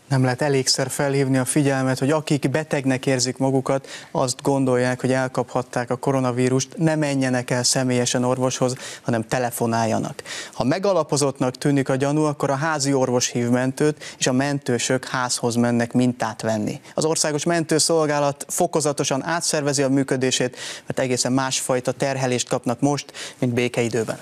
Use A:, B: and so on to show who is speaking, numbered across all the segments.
A: Nem lehet elégszer felhívni a figyelmet, hogy akik betegnek érzik magukat, azt gondolják, hogy elkaphatták a koronavírust, ne menjenek el személyesen orvoshoz, hanem telefonáljanak. Ha megalapozottnak tűnik a gyanú, akkor a házi orvos hív mentőt, és a mentősök házhoz mennek mintát venni. Az Országos Mentőszolgálat fokozatosan átszervezi a működését, mert egészen másfajta terhelést kapnak most, mint békeidőben.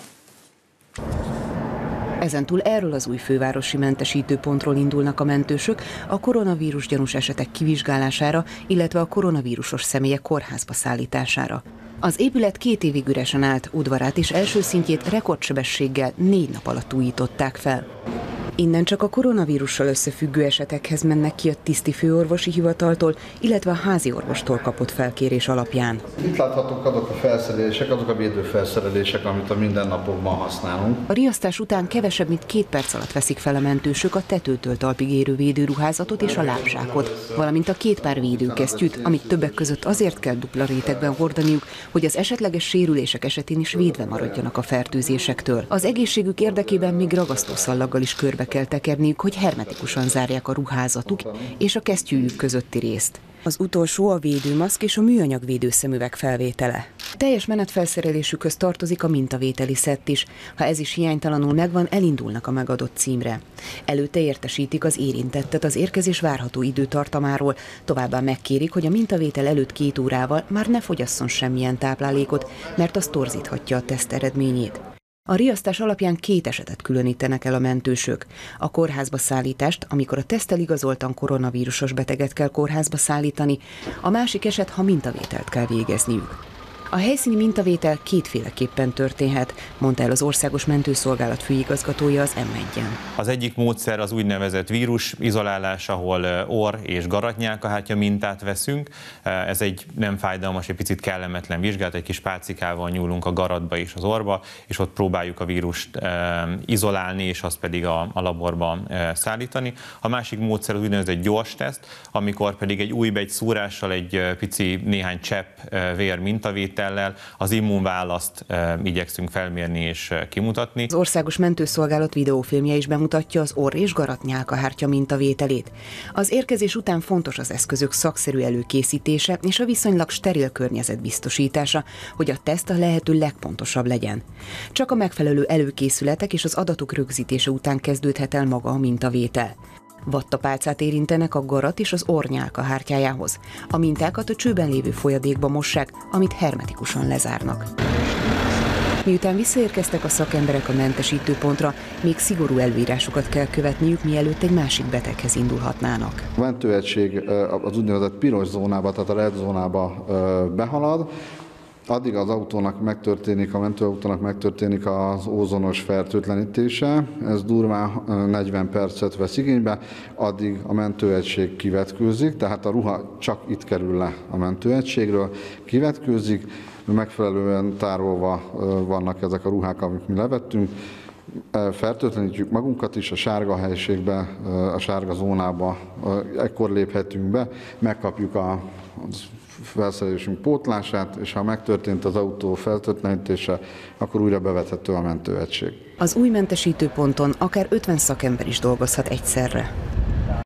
B: Ezentúl erről az új fővárosi mentesítőpontról indulnak a mentősök a koronavírus gyanús esetek kivizsgálására, illetve a koronavírusos személyek kórházba szállítására. Az épület 2 évig üresen állt, udvarát és első szintjét rekordsebességgel 4 nap alatt újították fel. Innen csak a koronavírussal összefüggő esetekhez mennek ki a tiszti főorvosi hivataltól, illetve a házi orvostól kapott felkérés alapján.
C: Itt láthatók azok a felszerelések, azok a védőfelszerelések, amit a mindennapokban használunk.
B: A riasztás után kevesebb, mint 2 perc alatt veszik fel a mentősök a tetőtől talpig érő védőruházatot és a lábzsákot, valamint a 2 pár védőkesztyűt, amit többek között azért kell dupla rétegben hordaniuk, hogy az esetleges sérülések esetén is védve maradjanak a fertőzésektől. Az egészségük érdekében még ragasztószallaggal is körbe kell tekerniük, hogy hermetikusan zárják a ruházatuk és a kesztyűjük közötti részt. Az utolsó a védőmaszk és a műanyag védőszemüveg felvétele. Teljes menetfelszerelésükhöz tartozik a mintavételi szett is. Ha ez is hiánytalanul megvan, elindulnak a megadott címre. Előtte értesítik az érintettet az érkezés várható időtartamáról, továbbá megkérik, hogy a mintavétel előtt 2 órával már ne fogyasszon semmilyen táplálékot, mert az torzíthatja a teszt eredményét. A riasztás alapján 2 esetet különítenek el a mentősök. A kórházba szállítást, amikor a teszttel igazoltan koronavírusos beteget kell kórházba szállítani, a másik eset, ha mintavételt kell végezniük. A helyszíni mintavétel 2-féleképpen történhet, mondta el az Országos Mentőszolgálat főigazgatója az M1-en.
D: Az egyik módszer az úgynevezett vírusizolálás, ahol orr- és garatnyálkahártya mintát veszünk. Ez egy nem fájdalmas, egy picit kellemetlen vizsgálat, egy kis pálcikával nyúlunk a garatba és az orrba, és ott próbáljuk a vírust izolálni, és azt pedig a laborba szállítani. A másik módszer az úgynevezett gyors teszt, amikor pedig egy újbe egy szúrással, egy pici néhány csepp vér mintavétel, az immunválaszt igyekszünk felmérni és kimutatni.
B: Az Országos Mentőszolgálat videófilmje is bemutatja az orr- és garatnyálkahártya mintavételét. Az érkezés után fontos az eszközök szakszerű előkészítése és a viszonylag steril környezet biztosítása, hogy a teszt a lehető legpontosabb legyen. Csak a megfelelő előkészületek és az adatok rögzítése után kezdődhet el maga a mintavétel. Vattapálcát érintenek a garat és az orrnyálkahártyájához. A mintákat a csőben lévő folyadékba mossák, amit hermetikusan lezárnak. Miután visszaérkeztek a szakemberek a mentesítőpontra, még szigorú előírásokat kell követniük, mielőtt egy másik beteghez indulhatnának.
C: A mentőegység az úgynevezett piros zónába, tehát a red zónába behalad, addig az mentőautónak megtörténik az ózonos fertőtlenítése, ez durván 40 percet vesz igénybe, addig a mentőegység kivetkőzik, tehát a ruha csak itt kerül le a mentőegységről, kivetkőzik, megfelelően tárolva vannak ezek a ruhák, amit mi levettünk, fertőtlenítjük magunkat is a sárga helyiségbe, a sárga zónába, ekkor léphetünk be, megkapjuk a felszerelésünk pótlását, és ha megtörtént az autó fertőtlenítése, akkor újra bevethető a mentőegység.
B: Az új mentesítőponton akár 50 szakember is dolgozhat egyszerre.